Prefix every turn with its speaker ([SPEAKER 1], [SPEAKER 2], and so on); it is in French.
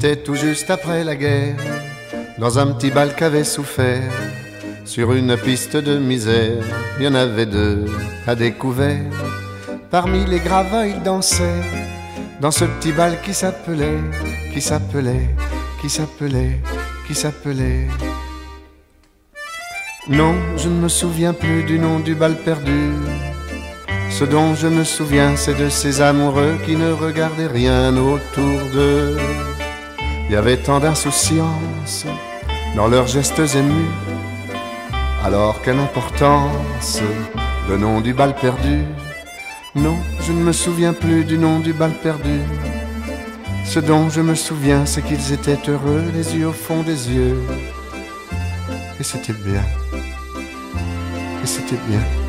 [SPEAKER 1] C'était tout juste après la guerre, dans un petit bal qu'avait souffert. Sur une piste de misère, il y en avait deux à découvert. Parmi les gravats, ils dansaient dans ce petit bal qui s'appelait, qui s'appelait, qui s'appelait, qui s'appelait. Non, je ne me souviens plus du nom du bal perdu. Ce dont je me souviens, c'est de ces amoureux qui ne regardaient rien autour d'eux. Il y avait tant d'insouciance dans leurs gestes émus. Alors quelle importance, le nom du bal perdu. Non, je ne me souviens plus du nom du bal perdu. Ce dont je me souviens, c'est qu'ils étaient heureux, les yeux au fond des yeux. Et c'était bien. Et c'était bien.